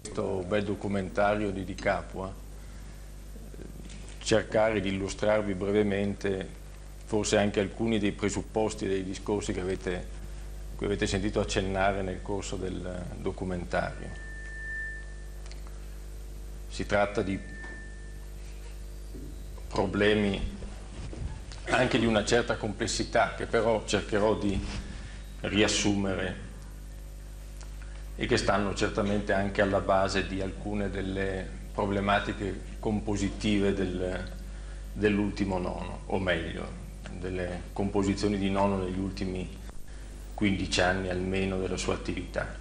questo bel documentario di Di Capua, cercare di illustrarvi brevemente forse anche alcuni dei presupposti dei discorsi che avete sentito accennare nel corso del documentario. Si tratta di problemi anche di una certa complessità che però cercherò di riassumere e che stanno certamente anche alla base di alcune delle problematiche compositive dell'ultimo nono, o meglio, delle composizioni di nono negli ultimi 15 anni almeno della sua attività.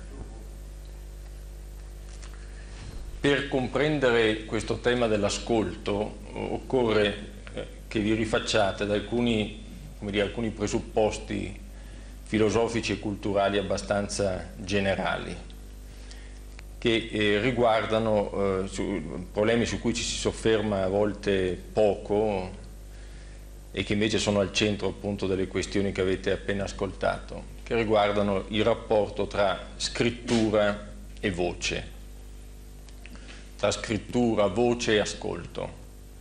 Per comprendere questo tema dell'ascolto occorre che vi rifacciate ad alcuni presupposti filosofici e culturali abbastanza generali che riguardano problemi su cui ci si sofferma a volte poco e che invece sono al centro appunto delle questioni che avete appena ascoltato, che riguardano il rapporto tra scrittura e voce, tra scrittura, voce e ascolto.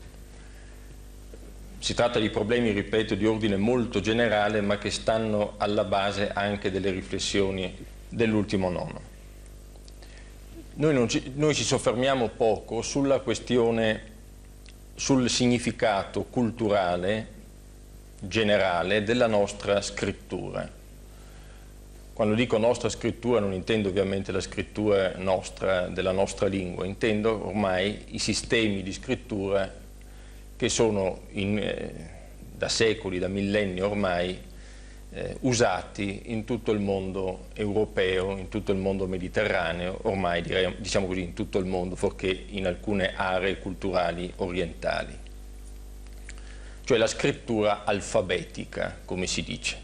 Si tratta di problemi, ripeto, di ordine molto generale, ma che stanno alla base anche delle riflessioni dell'ultimo nono. Noi ci soffermiamo poco sulla questione, sul significato culturale generale della nostra scrittura. Quando dico nostra scrittura non intendo ovviamente la scrittura nostra, della nostra lingua, intendo ormai i sistemi di scrittura che sono da secoli, da millenni ormai, usati in tutto il mondo europeo, in tutto il mondo mediterraneo, ormai diciamo così in tutto il mondo, forché in alcune aree culturali orientali. Cioè la scrittura alfabetica, come si dice.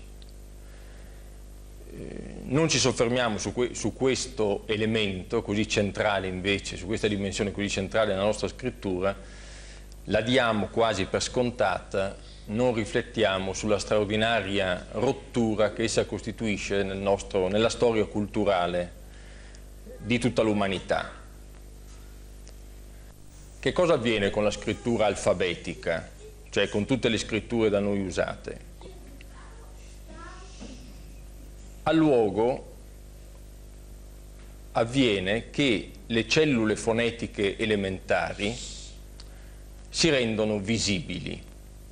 Non ci soffermiamo su questo elemento così centrale invece, su questa dimensione così centrale della nostra scrittura, la diamo quasi per scontata, non riflettiamo sulla straordinaria rottura che essa costituisce nella storia culturale di tutta l'umanità. Che cosa avviene con la scrittura alfabetica, cioè con tutte le scritture da noi usate? A luogo avviene che le cellule fonetiche elementari si rendono visibili.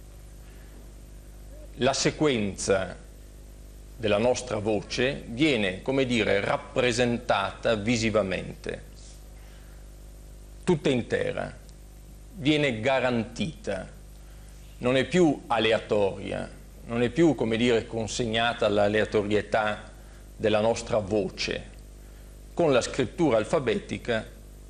La sequenza della nostra voce viene, come dire, rappresentata visivamente, tutta intera, viene garantita, non è più aleatoria, non è più, come dire, consegnata all'aleatorietà della nostra voce. Con la scrittura alfabetica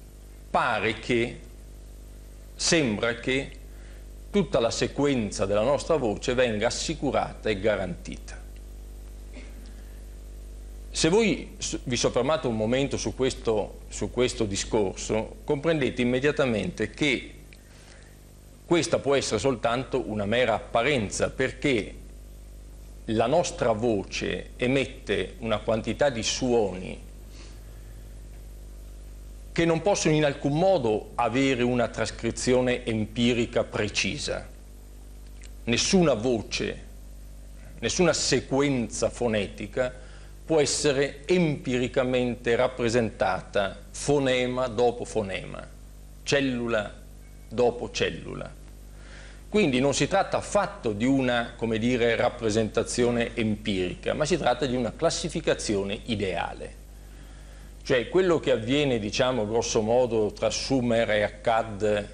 sembra che tutta la sequenza della nostra voce venga assicurata e garantita. Se voi vi soffermate un momento su questo discorso, comprendete immediatamente che questa può essere soltanto una mera apparenza, perché la nostra voce emette una quantità di suoni che non possono in alcun modo avere una trascrizione empirica precisa. Nessuna voce, nessuna sequenza fonetica può essere empiricamente rappresentata fonema dopo fonema, cellula dopo cellula. Quindi non si tratta affatto di una, come dire, rappresentazione empirica, ma si tratta di una classificazione ideale. Cioè quello che avviene, diciamo, grosso modo tra Sumer e Akkad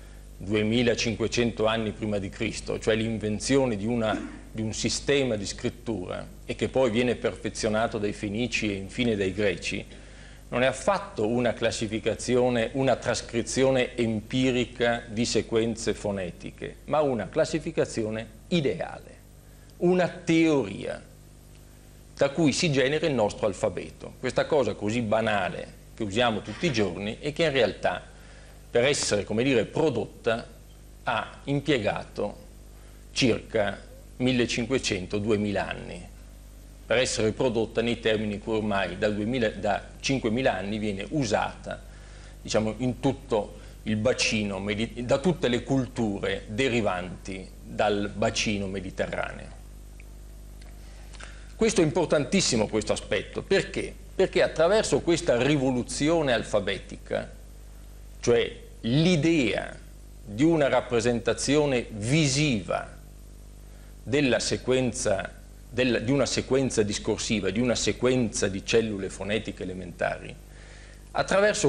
2500 anni prima di Cristo, cioè l'invenzione di un sistema di scrittura e che poi viene perfezionato dai Fenici e infine dai Greci, non è affatto una classificazione, una trascrizione empirica di sequenze fonetiche, ma una classificazione ideale, una teoria da cui si genera il nostro alfabeto. Questa cosa così banale che usiamo tutti i giorni e che in realtà per essere, come dire, prodotta ha impiegato circa 1500-2000 anni. Per essere prodotta nei termini in cui ormai da 5000 anni viene usata diciamo, in tutto il bacino, da tutte le culture derivanti dal bacino mediterraneo. Questo è importantissimo, questo aspetto, perché? Perché attraverso questa rivoluzione alfabetica, cioè l'idea di una rappresentazione visiva della sequenza, di una sequenza discorsiva, di una sequenza di cellule fonetiche elementari, attraverso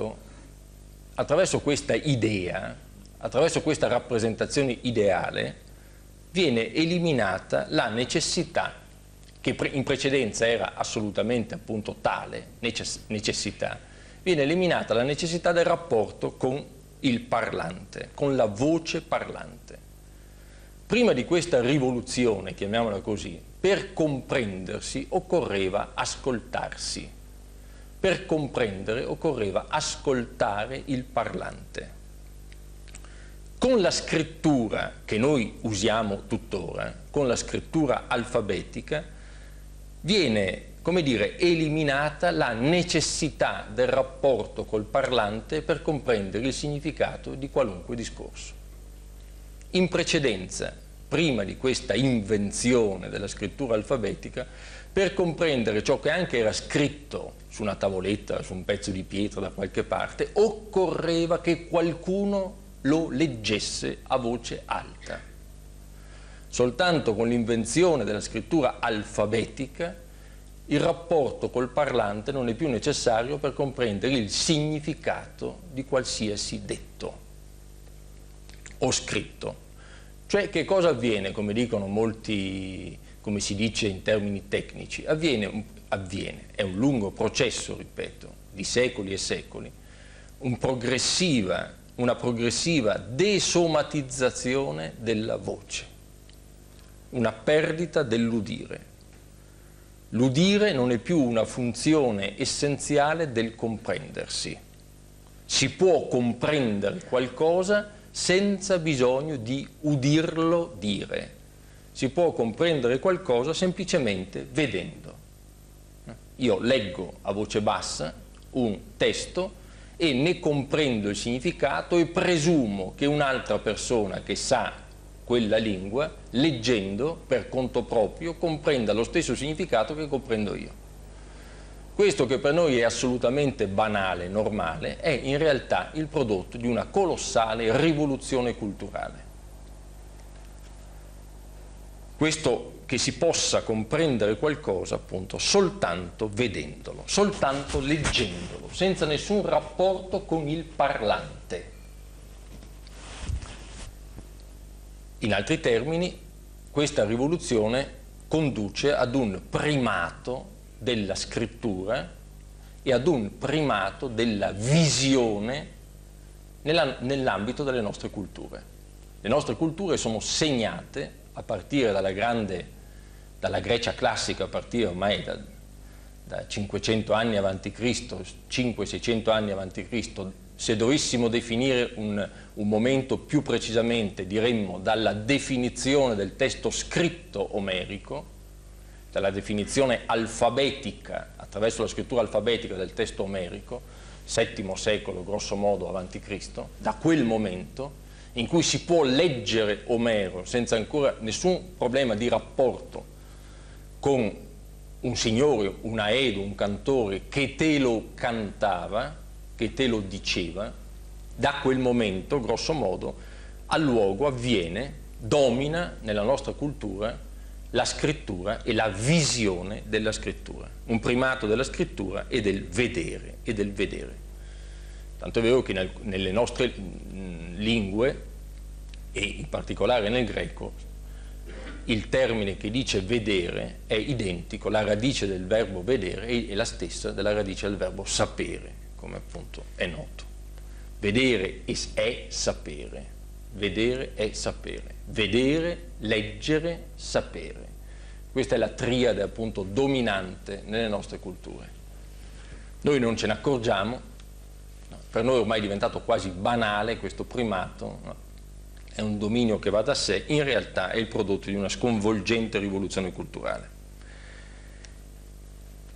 questa idea, attraverso questa rappresentazione ideale, viene eliminata la necessità, che in precedenza era assolutamente appunto tale necessità, viene eliminata la necessità del rapporto con il parlante, con la voce parlante. Prima di questa rivoluzione, chiamiamola così, per comprendersi occorreva ascoltarsi. Per comprendere occorreva ascoltare il parlante. Con la scrittura che noi usiamo tuttora, con la scrittura alfabetica, viene, come dire, eliminata la necessità del rapporto col parlante per comprendere il significato di qualunque discorso. In precedenza, prima di questa invenzione della scrittura alfabetica, per comprendere ciò che anche era scritto su una tavoletta, su un pezzo di pietra da qualche parte, occorreva che qualcuno lo leggesse a voce alta. Soltanto con l'invenzione della scrittura alfabetica il rapporto col parlante non è più necessario per comprendere il significato di qualsiasi detto o scritto. Cioè, che cosa avviene, come dicono molti, come si dice in termini tecnici? Avviene, è un lungo processo, ripeto, di secoli e secoli, una progressiva desomatizzazione della voce, una perdita dell'udire. L'udire non è più una funzione essenziale del comprendersi. Si può comprendere qualcosa senza bisogno di udirlo dire. Si può comprendere qualcosa semplicemente vedendo. Io leggo a voce bassa un testo e ne comprendo il significato e presumo che un'altra persona che sa quella lingua, leggendo per conto proprio, comprenda lo stesso significato che comprendo io. Questo, che per noi è assolutamente banale, normale, è in realtà il prodotto di una colossale rivoluzione culturale. Questo, che si possa comprendere qualcosa appunto soltanto vedendolo, soltanto leggendolo, senza nessun rapporto con il parlante. In altri termini, questa rivoluzione conduce ad un primato della scrittura e ad un primato della visione nell'ambito delle nostre culture. Le nostre culture sono segnate, a partire dalla Grecia classica, a partire ormai da 500 anni avanti Cristo, 500-600 anni avanti Cristo, se dovessimo definire un momento più precisamente, diremmo dalla definizione del testo scritto omerico, dalla definizione alfabetica, attraverso la scrittura alfabetica del testo omerico, VII secolo grosso modo avanti Cristo, da quel momento in cui si può leggere Omero senza ancora nessun problema di rapporto con un signore, un aedo, un cantore che te lo cantava, che te lo diceva, da quel momento, grosso modo, al luogo avviene, domina nella nostra cultura la scrittura e la visione della scrittura, un primato della scrittura e del vedere, Tanto è vero che nelle nostre lingue, e in particolare nel greco, il termine che dice vedere è identico, la radice del verbo vedere è la stessa della radice del verbo sapere, come appunto è noto. Vedere è sapere. Vedere è sapere, vedere, leggere, sapere. Questa è la triade appunto dominante nelle nostre culture. Noi non ce ne accorgiamo, no? Per noi ormai è diventato quasi banale questo primato, no? È un dominio che va da sé, in realtà è il prodotto di una sconvolgente rivoluzione culturale.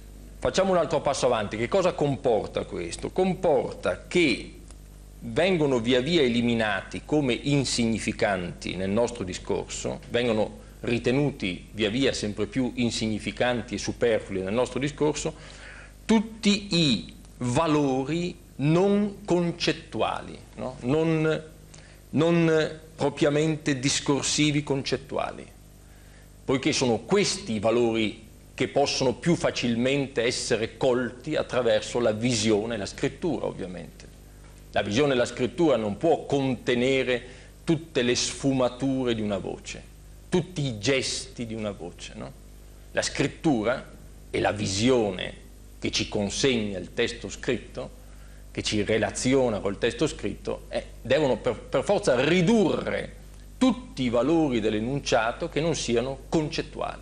facciamo un altro passo avanti. Che cosa comporta questo? Comporta che vengono via via eliminati come insignificanti nel nostro discorso, vengono ritenuti via via sempre più insignificanti e superflui nel nostro discorso, tutti i valori non concettuali, no? non propriamente discorsivi concettuali, poiché sono questi i valori che possono più facilmente essere colti attraverso la visione e la scrittura, ovviamente. La visione e la scrittura non può contenere tutte le sfumature di una voce, tutti i gesti di una voce, no? La scrittura e la visione che ci consegna il testo scritto, che ci relaziona col testo scritto, devono per forza ridurre tutti i valori dell'enunciato che non siano concettuali.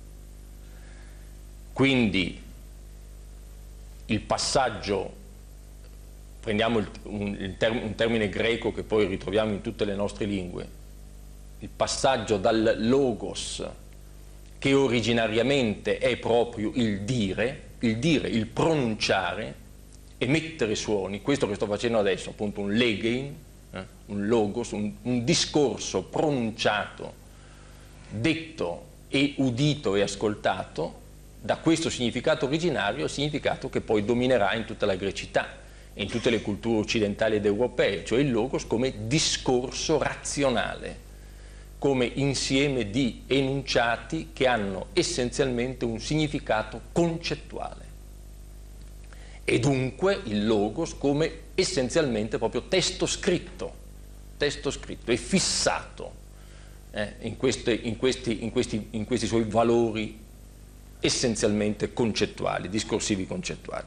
Quindi il passaggio, prendiamo un termine greco che poi ritroviamo in tutte le nostre lingue, il passaggio dal logos, che originariamente è proprio il dire, il pronunciare, emettere suoni, questo che sto facendo adesso, appunto un legein, un logos, un discorso pronunciato, detto e udito e ascoltato, da questo significato originario al significato che poi dominerà in tutta la grecità e in tutte le culture occidentali ed europee, cioè il logos come discorso razionale, come insieme di enunciati che hanno essenzialmente un significato concettuale. E dunque il logos come essenzialmente proprio testo scritto e fissato in questi suoi valori essenzialmente concettuali, discorsivi concettuali.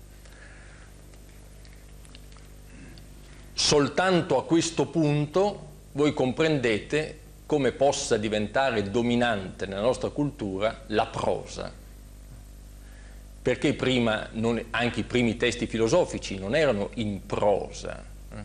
Soltanto a questo punto voi comprendete come possa diventare dominante nella nostra cultura la prosa, perché prima anche i primi testi filosofici non erano in prosa,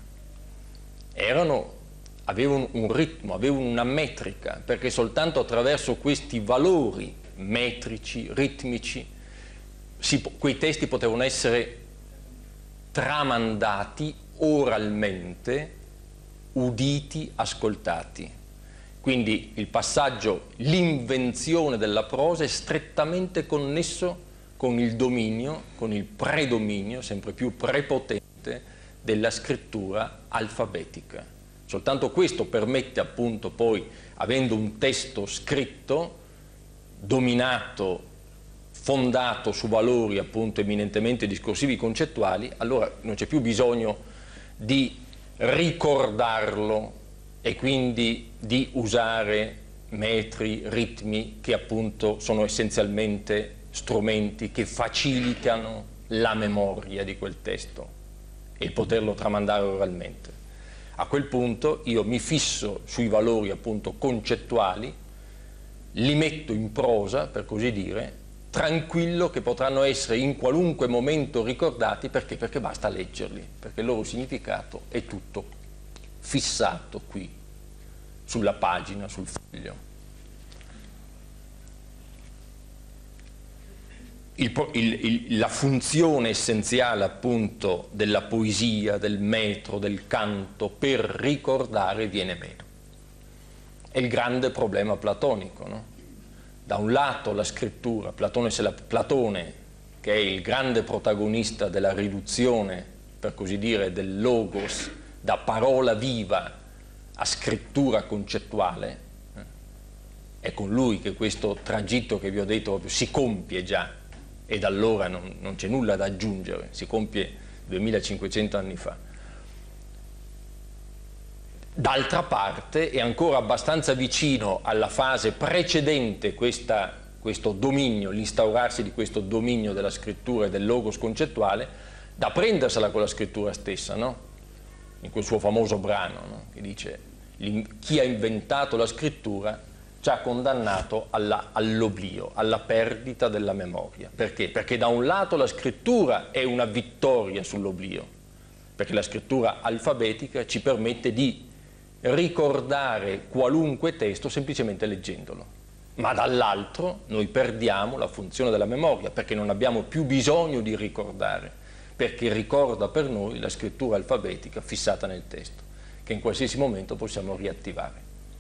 avevano un ritmo, avevano una metrica, perché soltanto attraverso questi valori metrici, ritmici, quei testi potevano essere tramandati oralmente, uditi, ascoltati. Quindi il passaggio, l'invenzione della prosa è strettamente connesso con il dominio, con il predominio sempre più prepotente della scrittura alfabetica. Soltanto questo permette appunto poi, avendo un testo scritto, dominato, fondato su valori appunto eminentemente discorsivi concettuali, allora non c'è più bisogno di ricordarlo e quindi di usare metri, ritmi che appunto sono essenzialmente strumenti che facilitano la memoria di quel testo e il poterlo tramandare oralmente. A quel punto io mi fisso sui valori appunto concettuali, li metto in prosa, per così dire, tranquillo che potranno essere in qualunque momento ricordati, perché? Perché basta leggerli, perché il loro significato è tutto fissato qui, sulla pagina, sul foglio. La funzione essenziale appunto della poesia, del metro, del canto per ricordare viene meno. È il grande problema platonico, no? Da un lato la scrittura, Platone, che è il grande protagonista della riduzione, per così dire, del logos da parola viva a scrittura concettuale, è con lui che questo tragitto che vi ho detto proprio si compie già, e da allora non c'è nulla da aggiungere, si compie 2500 anni fa. D'altra parte è ancora abbastanza vicino alla fase precedente questo dominio, l'instaurarsi di questo dominio della scrittura e del logos concettuale, da prendersela con la scrittura stessa, no? In quel suo famoso brano, no? Che dice: chi ha inventato la scrittura ci ha condannato all'oblio, alla perdita della memoria. Perché? Perché da un lato la scrittura è una vittoria sull'oblio, perché la scrittura alfabetica ci permette di ricordare qualunque testo semplicemente leggendolo. ma dall'altro noi perdiamo la funzione della memoria, perché non abbiamo più bisogno di ricordare, perché ricorda per noi la scrittura alfabetica fissata nel testo, che in qualsiasi momento possiamo riattivare.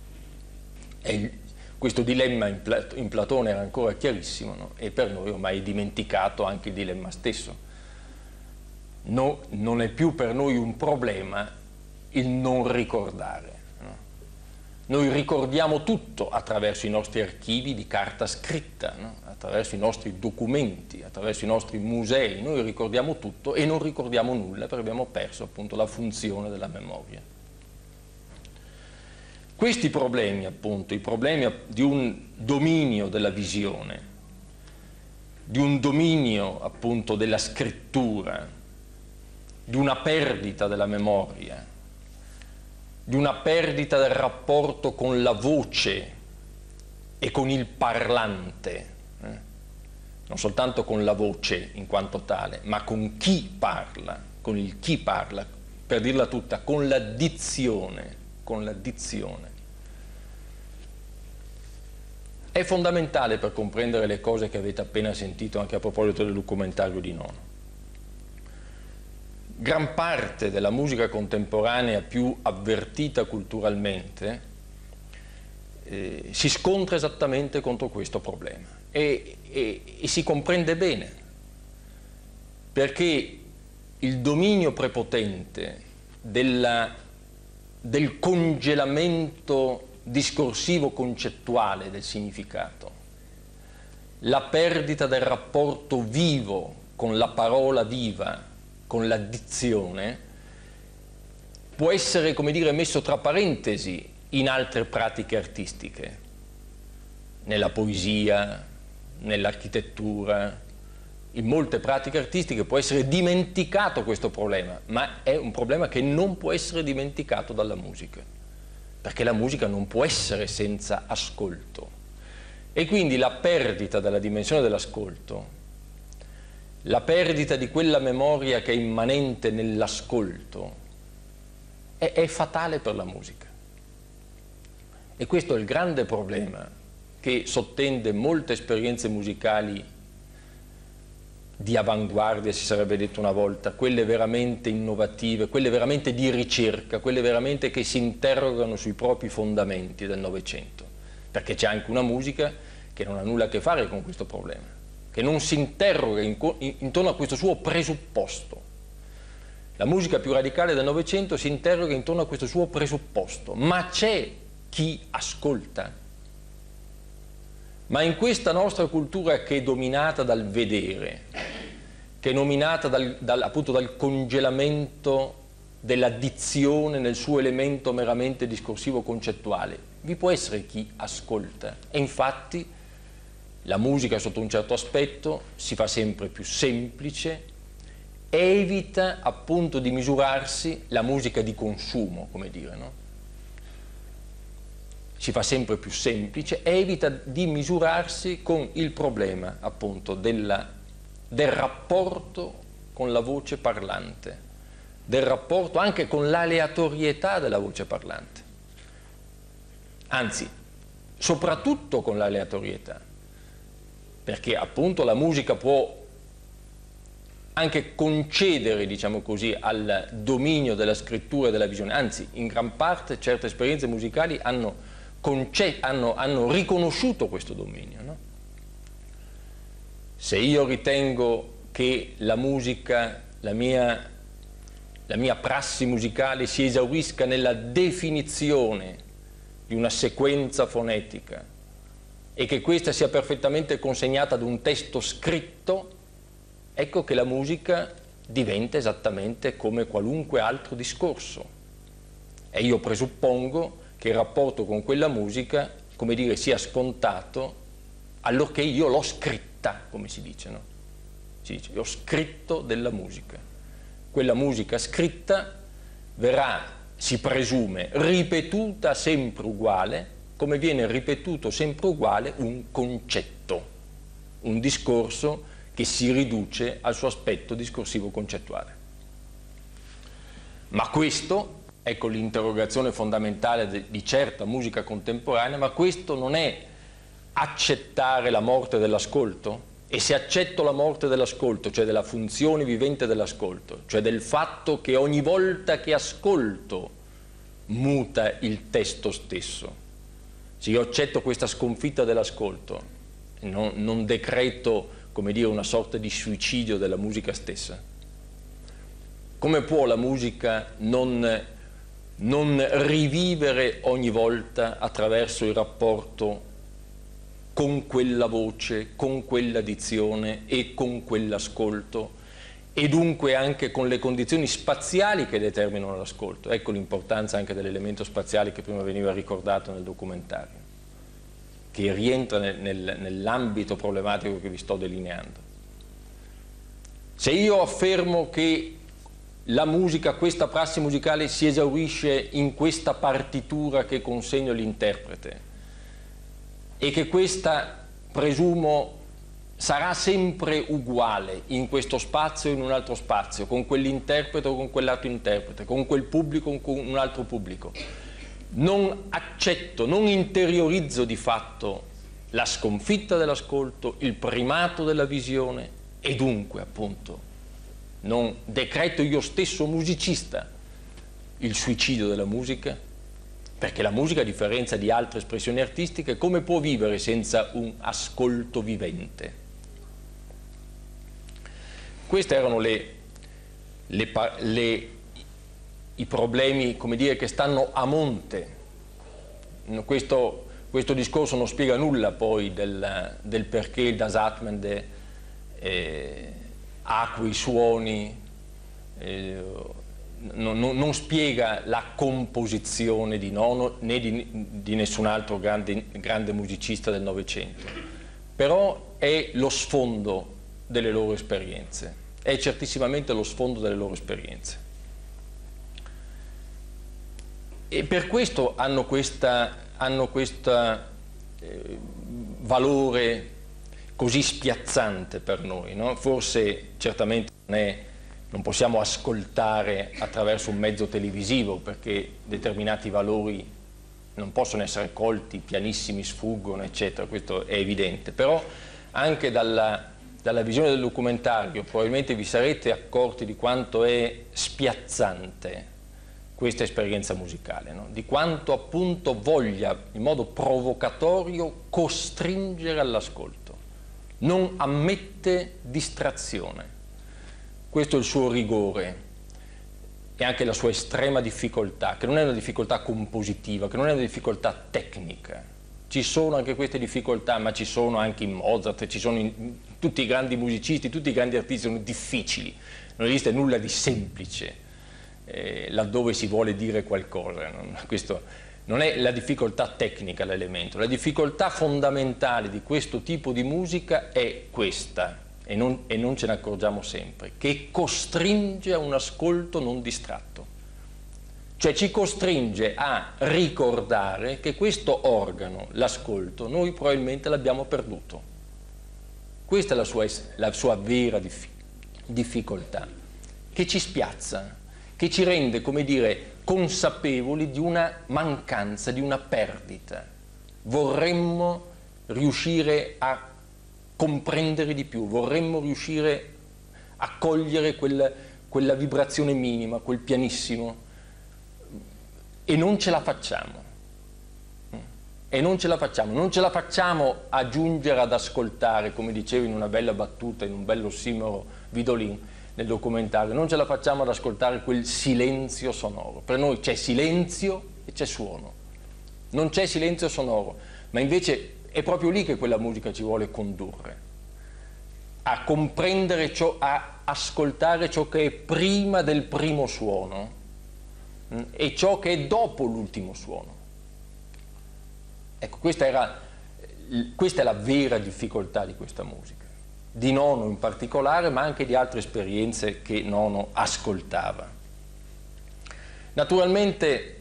Questo dilemma in Platone era ancora chiarissimo, no? E per noi ormai è dimenticato anche il dilemma stesso. No, non è più per noi un problema il non ricordare. No? Noi ricordiamo tutto attraverso i nostri archivi di carta scritta, no? Attraverso i nostri documenti, attraverso i nostri musei. Noi ricordiamo tutto e non ricordiamo nulla perché abbiamo perso appunto la funzione della memoria. Questi problemi, appunto, i problemi di un dominio della visione, di un dominio, appunto, della scrittura, di una perdita della memoria, di una perdita del rapporto con la voce e con il parlante, non soltanto con la voce in quanto tale, ma con chi parla, con il chi parla, per dirla tutta, con la dizione, con la dizione. È fondamentale per comprendere le cose che avete appena sentito anche a proposito del documentario di Nono. Gran parte della musica contemporanea più avvertita culturalmente si scontra esattamente contro questo problema e si comprende bene, perché il dominio prepotente del congelamento discorsivo concettuale del significato, la perdita del rapporto vivo con la parola viva, con la dizione, può essere, come dire, messo tra parentesi in altre pratiche artistiche, nella poesia, nell'architettura, in molte pratiche artistiche può essere dimenticato questo problema, ma è un problema che non può essere dimenticato dalla musica, perché la musica non può essere senza ascolto. E quindi la perdita della dimensione dell'ascolto, la perdita di quella memoria che è immanente nell'ascolto, è fatale per la musica. E questo è il grande problema che sottende molte esperienze musicali di avanguardia, si sarebbe detto una volta, quelle veramente innovative, quelle veramente di ricerca, quelle veramente che si interrogano sui propri fondamenti del Novecento, perché c'è anche una musica che non ha nulla a che fare con questo problema, che non si interroga intorno a questo suo presupposto. La musica più radicale del Novecento si interroga intorno a questo suo presupposto, ma c'è chi ascolta. Ma in questa nostra cultura che è dominata dal vedere, che è dominata appunto dal congelamento della dizione nel suo elemento meramente discorsivo concettuale, vi può essere chi ascolta. E infatti la musica sotto un certo aspetto si fa sempre più semplice, evita appunto di misurarsi la musica di consumo, come dire, no? Si fa sempre più semplice, evita di misurarsi con il problema appunto del rapporto con la voce parlante, del rapporto anche con l'aleatorietà della voce parlante, anzi soprattutto con l'aleatorietà, perché appunto la musica può anche concedere, diciamo così, al dominio della scrittura e della visione, anzi in gran parte certe esperienze musicali hanno riconosciuto questo dominio, no? Se io ritengo che la musica, la mia prassi musicale si esaurisca nella definizione di una sequenza fonetica e che questa sia perfettamente consegnata ad un testo scritto, ecco che la musica diventa esattamente come qualunque altro discorso. E io presuppongo che il rapporto con quella musica, come dire, sia scontato allorché io l'ho scritta, come si dice, no? Si dice, io ho scritto della musica. Quella musica scritta verrà, si presume, ripetuta sempre uguale, come viene ripetuto sempre uguale un concetto, un discorso che si riduce al suo aspetto discorsivo concettuale. Ma questo, ecco l'interrogazione fondamentale di certa musica contemporanea, ma questo non è accettare la morte dell'ascolto? E se accetto la morte dell'ascolto, cioè della funzione vivente dell'ascolto, cioè del fatto che ogni volta che ascolto muta il testo stesso, se io accetto questa sconfitta dell'ascolto, non decreto, come dire, una sorta di suicidio della musica stessa, come può la musica non rivivere ogni volta attraverso il rapporto con quella voce, con quella dizione e con quell'ascolto, e dunque anche con le condizioni spaziali che determinano l'ascolto? Ecco l'importanza anche dell'elemento spaziale che prima veniva ricordato nel documentario, che rientra nell'ambito problematico che vi sto delineando. Se io affermo che la musica, questa prassi musicale, si esaurisce in questa partitura che consegno all'interprete, e che questa, presumo, sarà sempre uguale in questo spazio o in un altro spazio, con quell'interprete o con quell'altro interprete, con quel pubblico o con un altro pubblico, non accetto, non interiorizzo di fatto la sconfitta dell'ascolto, il primato della visione, e dunque, appunto, non decreto io stesso musicista il suicidio della musica, perché la musica, a differenza di altre espressioni artistiche, come può vivere senza un ascolto vivente? Questi erano i problemi, come dire, che stanno a monte. Questo discorso non spiega nulla poi del perché il Das Atmen ha quei suoni, non spiega la composizione di Nono né di nessun altro grande musicista del Novecento, però è lo sfondo delle loro esperienze, è certissimamente lo sfondo delle loro esperienze. E per questo hanno questo valore così spiazzante per noi, no? Forse certamente non possiamo ascoltare attraverso un mezzo televisivo, perché determinati valori non possono essere colti, pianissimi sfuggono, eccetera, questo è evidente. Però anche dalla visione del documentario probabilmente vi sarete accorti di quanto è spiazzante questa esperienza musicale, no? Di quanto appunto voglia in modo provocatorio costringere all'ascolto, non ammette distrazione. Questo è il suo rigore e anche la sua estrema difficoltà, che non è una difficoltà compositiva, che non è una difficoltà tecnica. Ci sono anche queste difficoltà, ma ci sono anche in Mozart, ci sono in tutti i grandi musicisti, tutti i grandi artisti sono difficili. Non esiste nulla di semplice laddove si vuole dire qualcosa. Questo non è la difficoltà tecnica l'elemento, la difficoltà fondamentale di questo tipo di musica è questa. E non ce ne accorgiamo sempre, che costringe a un ascolto non distratto, cioè ci costringe a ricordare che questo organo, l'ascolto, noi probabilmente l'abbiamo perduto. Questa è la sua vera difficoltà, che ci spiazza, che ci rende, come dire, consapevoli di una mancanza, di una perdita. Vorremmo riuscire a comprendere di più, vorremmo riuscire a cogliere quella vibrazione minima, quel pianissimo, e non ce la facciamo. E non ce la facciamo a giungere ad ascoltare, come dicevo in una bella battuta, in un bello ossimoro Vidolin nel documentario, non ce la facciamo ad ascoltare quel silenzio sonoro. Per noi c'è silenzio e c'è suono, non c'è silenzio sonoro, ma invece è proprio lì che quella musica ci vuole condurre, a comprendere a ascoltare ciò che è prima del primo suono e ciò che è dopo l'ultimo suono. Ecco, questa è la vera difficoltà di questa musica, di Nono in particolare, ma anche di altre esperienze che Nono ascoltava. Naturalmente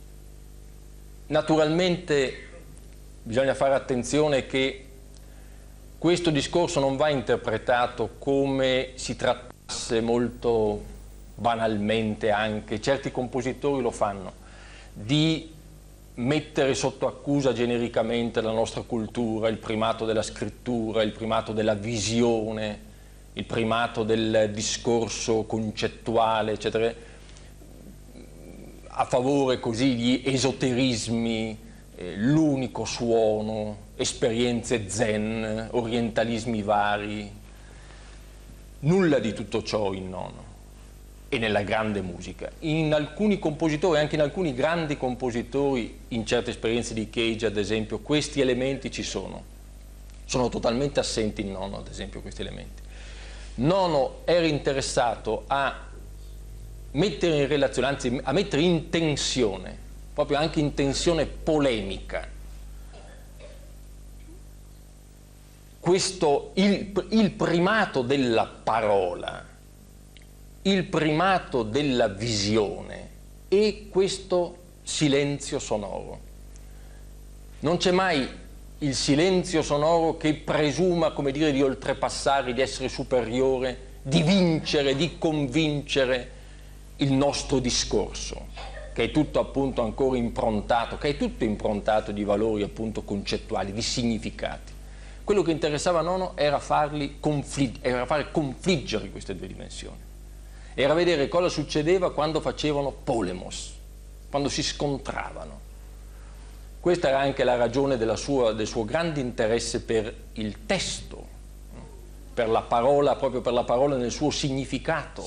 bisogna fare attenzione che questo discorso non va interpretato come si trattasse molto banalmente, anche certi compositori lo fanno, di mettere sotto accusa genericamente la nostra cultura, il primato della scrittura, il primato della visione, il primato del discorso concettuale, eccetera, a favore così di esoterismi, l'unico suono, esperienze zen, orientalismi vari. Nulla di tutto ciò in Nono e nella grande musica. In alcuni compositori, anche in alcuni grandi compositori, in certe esperienze di Cage ad esempio, questi elementi ci sono. Sono totalmente assenti in Nono, ad esempio, questi elementi. Nono era interessato a mettere in relazione, anzi a mettere in tensione, proprio anche in tensione polemica, il primato della parola, il primato della visione e questo silenzio sonoro. Non c'è mai il silenzio sonoro che presuma, come dire, di oltrepassare, di essere superiore, di vincere, di convincere il nostro discorso, che è tutto appunto ancora improntato, che è tutto improntato di valori appunto concettuali, di significati. Quello che interessava a Nono era fare confliggere queste due dimensioni. Era vedere cosa succedeva quando facevano polemos, quando si scontravano. Questa era anche la ragione del suo grande interesse per il testo, per la parola, proprio per la parola nel suo significato.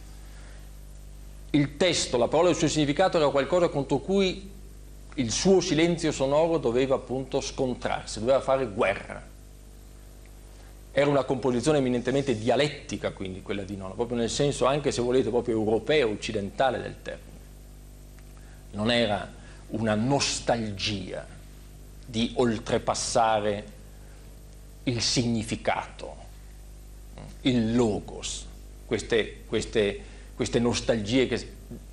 Il testo, la parola nel suo significato era qualcosa contro cui il suo silenzio sonoro doveva appunto scontrarsi, doveva fare guerra. Era una composizione eminentemente dialettica, quindi, quella di Nono, proprio nel senso, anche se volete, proprio europeo, occidentale del termine. Non era una nostalgia di oltrepassare il significato, il logos, queste nostalgie che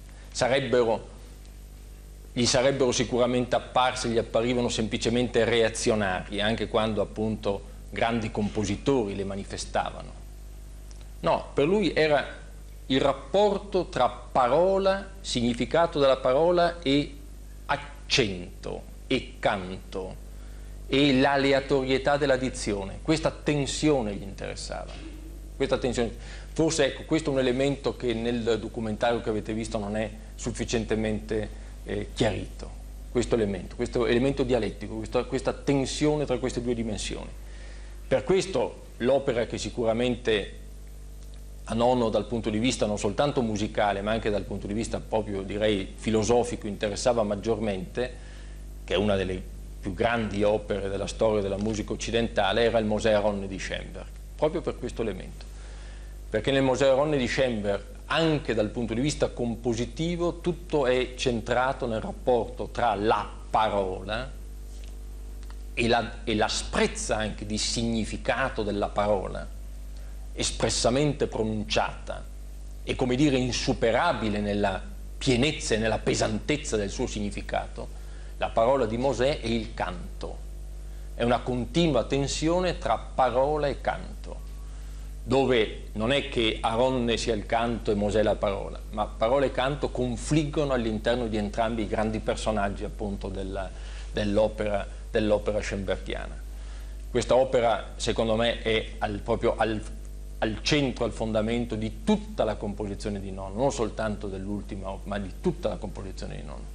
gli sarebbero sicuramente apparse, gli apparivano semplicemente reazionarie, anche quando appunto grandi compositori le manifestavano. No, per lui era il rapporto tra parola, significato della parola e accento e canto e l'aleatorietà della dizione. Questa tensione gli interessava. Questa tensione. Forse ecco, questo è un elemento che nel documentario che avete visto non è sufficientemente chiarito. Questo elemento dialettico, questa tensione tra queste due dimensioni. Per questo l'opera che sicuramente a Nono dal punto di vista non soltanto musicale ma anche dal punto di vista proprio direi filosofico interessava maggiormente, che è una delle più grandi opere della storia della musica occidentale, era il Mosè Aronne di Schoenberg, proprio per questo elemento. Perché nel Mosè Aronne di Schoenberg, anche dal punto di vista compositivo, tutto è centrato nel rapporto tra la parola e l'asprezza anche di significato della parola, espressamente pronunciata e come dire insuperabile nella pienezza e nella pesantezza del suo significato, la parola di Mosè e il canto. È una continua tensione tra parola e canto, dove non è che Aronne sia il canto e Mosè la parola, ma parola e canto confliggono all'interno di entrambi i grandi personaggi appunto dell'opera schoenbergiana. Questa opera secondo me è proprio al centro, al fondamento di tutta la composizione di Nono, non soltanto dell'ultima, ma di tutta la composizione di Nono.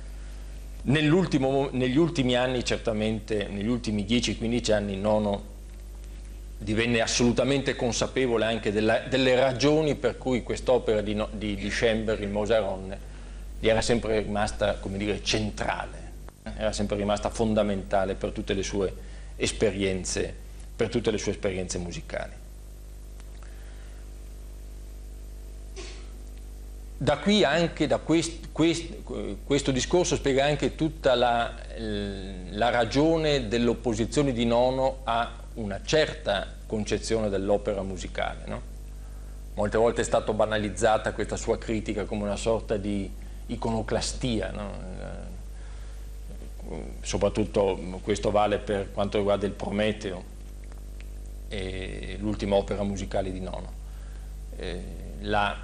Negli ultimi anni, certamente, negli ultimi 10-15 anni, Nono divenne assolutamente consapevole anche delle ragioni per cui quest'opera di Schoenberg, il Mosè Aronne, gli era sempre rimasta, come dire, centrale, era sempre rimasta fondamentale per tutte le sue esperienze, musicali. Da qui anche, questo discorso spiega anche tutta la ragione dell'opposizione di Nono a una certa concezione dell'opera musicale, no? Molte volte è stata banalizzata questa sua critica come una sorta di iconoclastia, no? Soprattutto questo vale per quanto riguarda il Prometeo, l'ultima opera musicale di Nono.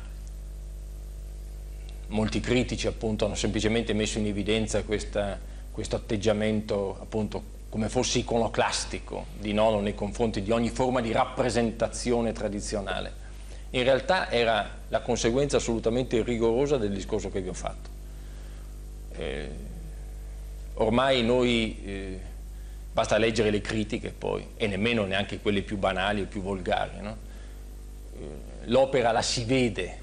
Molti critici appunto hanno semplicemente messo in evidenza questa questo atteggiamento appunto come fosse iconoclastico di Nono nei confronti di ogni forma di rappresentazione tradizionale. In realtà era la conseguenza assolutamente rigorosa del discorso che vi ho fatto. Ormai noi, basta leggere le critiche poi, e nemmeno neanche quelle più banali o più volgari, no? L'opera la si vede,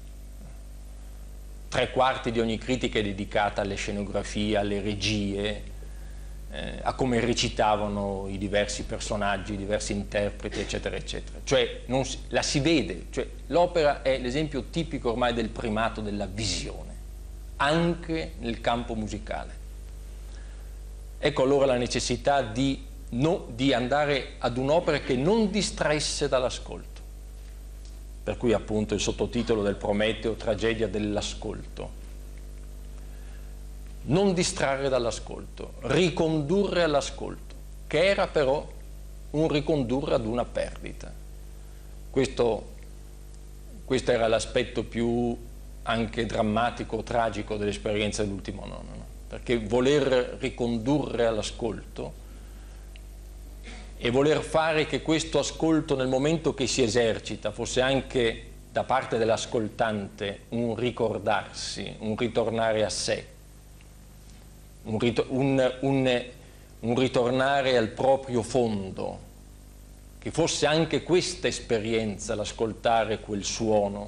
3/4 di ogni critica è dedicata alle scenografie, alle regie, a come recitavano i diversi personaggi, i diversi interpreti, eccetera, eccetera. Cioè la si vede, cioè, l'opera è l'esempio tipico ormai del primato della visione, anche nel campo musicale. Ecco allora la necessità di andare ad un'opera che non distraesse dall'ascolto. Per cui appunto il sottotitolo del Prometeo, tragedia dell'ascolto. Non distrarre dall'ascolto, ricondurre all'ascolto, che era però un ricondurre ad una perdita. Questo era l'aspetto più anche drammatico, tragico dell'esperienza dell'ultimo Nono, no? Perché voler ricondurre all'ascolto e voler fare che questo ascolto nel momento che si esercita fosse anche da parte dell'ascoltante un ricordarsi, un ritornare a sé, un ritornare al proprio fondo, che fosse anche questa esperienza, l'ascoltare quel suono.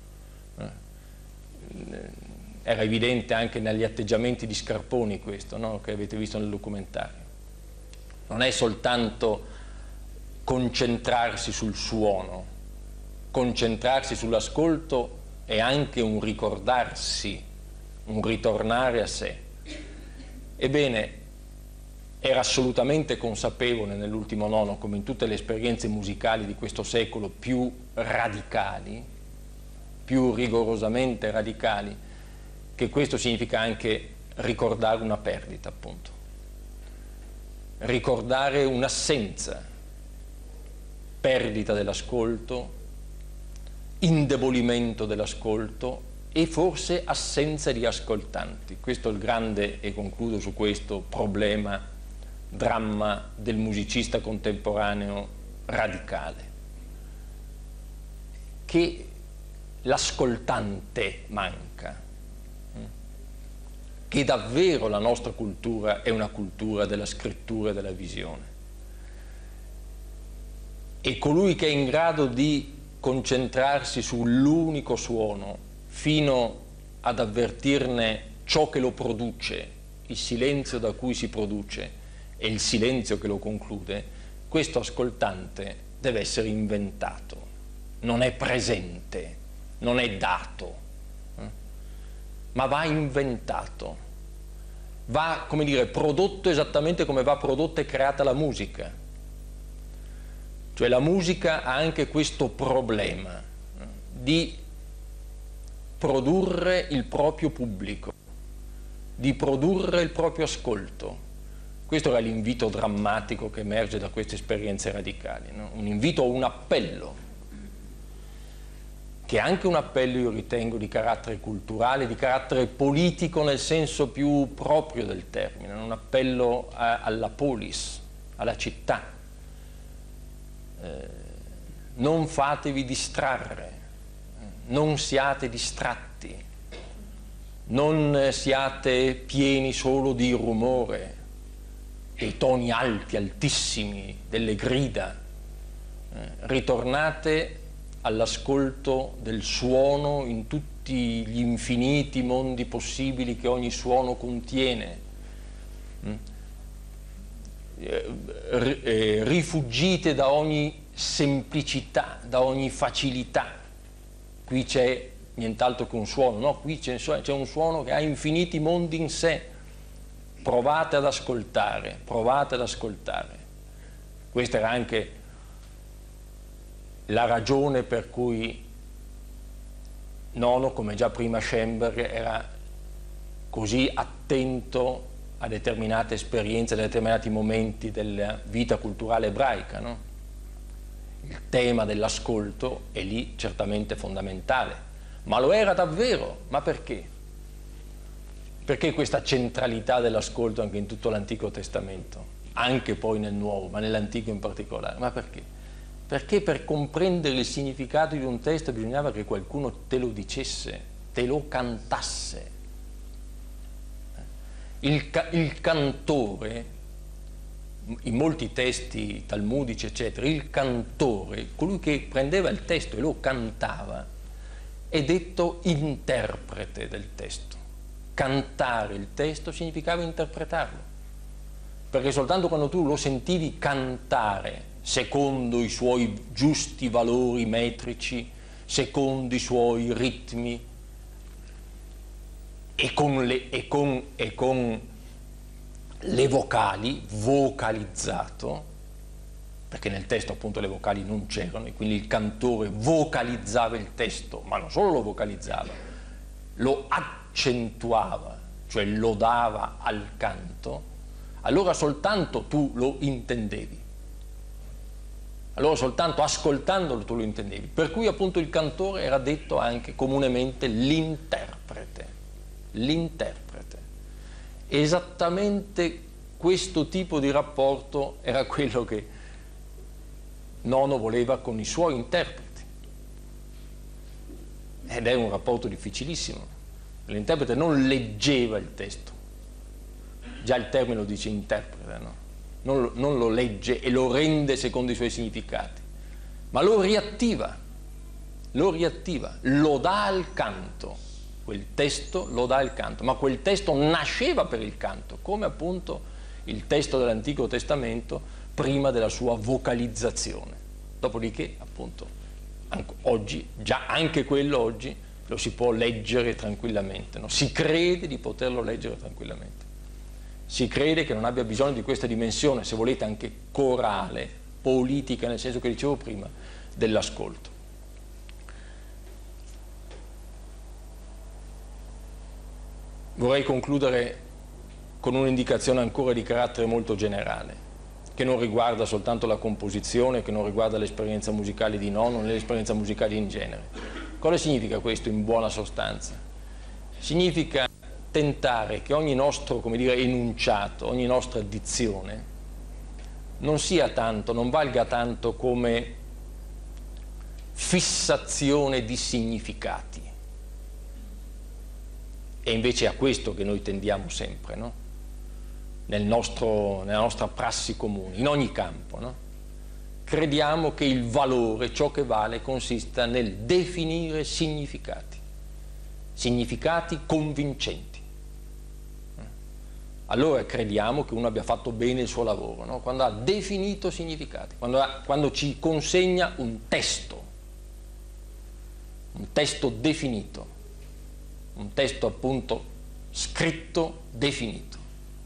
Era evidente anche negli atteggiamenti di Scarponi questo, no? Che avete visto nel documentario. Non è soltanto concentrarsi sul suono, concentrarsi sull'ascolto è anche un ricordarsi, un ritornare a sé. Ebbene, era assolutamente consapevole nell'ultimo Nono, come in tutte le esperienze musicali di questo secolo più radicali, più rigorosamente radicali, che questo significa anche ricordare una perdita, appunto. Ricordare un'assenza, perdita dell'ascolto, indebolimento dell'ascolto, e forse assenza di ascoltanti. Questo è il grande, e concludo su questo, problema, dramma del musicista contemporaneo radicale, che l'ascoltante manca, che davvero la nostra cultura è una cultura della scrittura e della visione. E colui che è in grado di concentrarsi sull'unico suono fino ad avvertirne ciò che lo produce, il silenzio da cui si produce e il silenzio che lo conclude, questo ascoltante deve essere inventato, non è presente, non è dato, ma va inventato, va, come dire, prodotto esattamente come va prodotta e creata la musica. Cioè la musica ha anche questo problema di produrre il proprio pubblico, di produrre il proprio ascolto. Questo era l'invito drammatico che emerge da queste esperienze radicali, no? Un invito o un appello, che è anche un appello, io ritengo, di carattere culturale, di carattere politico nel senso più proprio del termine, un appello alla polis, alla città. Non fatevi distrarre, non siate distratti, non siate pieni solo di rumore, dei toni alti, altissimi, delle grida. Ritornate all'ascolto del suono in tutti gli infiniti mondi possibili che ogni suono contiene. Rifuggite da ogni semplicità, da ogni facilità. Qui c'è nient'altro che un suono, no, qui c'è un suono che ha infiniti mondi in sé. Provate ad ascoltare, provate ad ascoltare. Questa era anche la ragione per cui Nono, come già prima Schoenberg, era così attento a determinate esperienze, a determinati momenti della vita culturale ebraica, no? Il tema dell'ascolto è lì certamente fondamentale, ma lo era davvero. Ma perché? Perché questa centralità dell'ascolto anche in tutto l'Antico Testamento, anche poi nel Nuovo, ma nell'Antico in particolare? Ma perché? Perché per comprendere il significato di un testo bisognava che qualcuno te lo dicesse, te lo cantasse. Il cantore, in molti testi talmudici eccetera, il cantore, colui che prendeva il testo e lo cantava, è detto interprete del testo. Cantare il testo significava interpretarlo, perché soltanto quando tu lo sentivi cantare secondo i suoi giusti valori metrici, secondo i suoi ritmi e con le vocali, vocalizzato, perché nel testo appunto le vocali non c'erano e quindi il cantore vocalizzava il testo, ma non solo lo vocalizzava, lo accentuava, cioè lo dava al canto, allora soltanto tu lo intendevi. Allora soltanto ascoltandolo tu lo intendevi. Per cui appunto il cantore era detto anche comunemente l'interprete. L'interprete. Esattamente questo tipo di rapporto era quello che Nono voleva con i suoi interpreti. Ed è un rapporto difficilissimo. L'interprete non leggeva il testo. Già il termine lo dice interprete, no? Non lo legge e lo rende secondo i suoi significati, ma lo riattiva, lo dà al canto, quel testo lo dà al canto, ma quel testo nasceva per il canto, come appunto il testo dell'Antico Testamento prima della sua vocalizzazione. Dopodiché, appunto, oggi, già anche quello oggi, lo si può leggere tranquillamente, no? Si crede di poterlo leggere tranquillamente. Si crede che non abbia bisogno di questa dimensione, se volete anche corale, politica, nel senso che dicevo prima, dell'ascolto. Vorrei concludere con un'indicazione ancora di carattere molto generale, che non riguarda soltanto la composizione, che non riguarda l'esperienza musicale di Nono, né l'esperienza musicale in genere. Cosa significa questo in buona sostanza? Significa tentare che ogni nostro, come dire, enunciato, ogni nostra dizione non sia tanto, non valga tanto come fissazione di significati. E invece è a questo che noi tendiamo sempre, no? Nella nostra prassi comune, in ogni campo, no? Crediamo che il valore, ciò che vale, consista nel definire significati convincenti. Allora crediamo che uno abbia fatto bene il suo lavoro, no? Quando ha definito significati, quando ci consegna un testo definito, un testo appunto scritto, definito.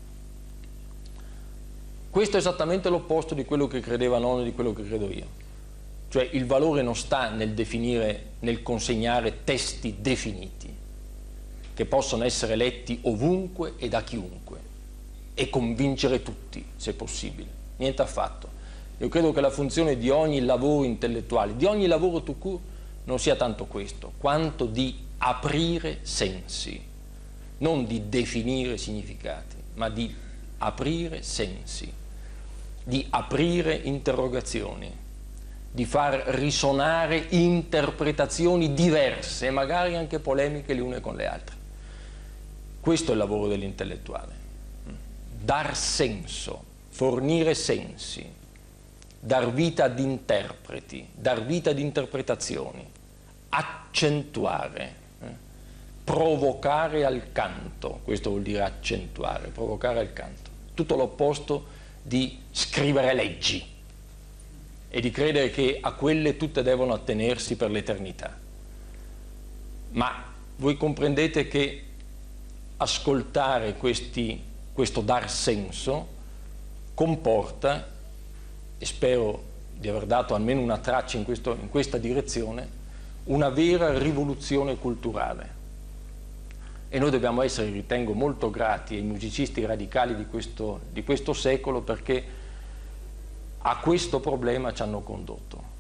Questo è esattamente l'opposto di quello che credeva Nono e di quello che credo io. Cioè il valore non sta nel definire, nel consegnare testi definiti, che possono essere letti ovunque e da chiunque, e convincere tutti, se possibile. Niente affatto. Io credo che la funzione di ogni lavoro intellettuale, di ogni lavoro tout court, non sia tanto questo, quanto di aprire sensi, non di definire significati, ma di aprire sensi, di aprire interrogazioni, di far risonare interpretazioni diverse, magari anche polemiche le une con le altre. Questo è il lavoro dell'intellettuale. Dar senso, fornire sensi, dar vita ad interpreti, dar vita ad interpretazioni, accentuare, provocare al canto, questo vuol dire accentuare, provocare al canto, tutto l'opposto di scrivere leggi e di credere che a quelle tutte devono attenersi per l'eternità. Ma voi comprendete che ascoltare questo dar senso comporta, e spero di aver dato almeno una traccia in questa direzione, una vera rivoluzione culturale. E noi dobbiamo essere, ritengo, molto grati ai musicisti radicali di questo secolo, perché a questo problema ci hanno condotto.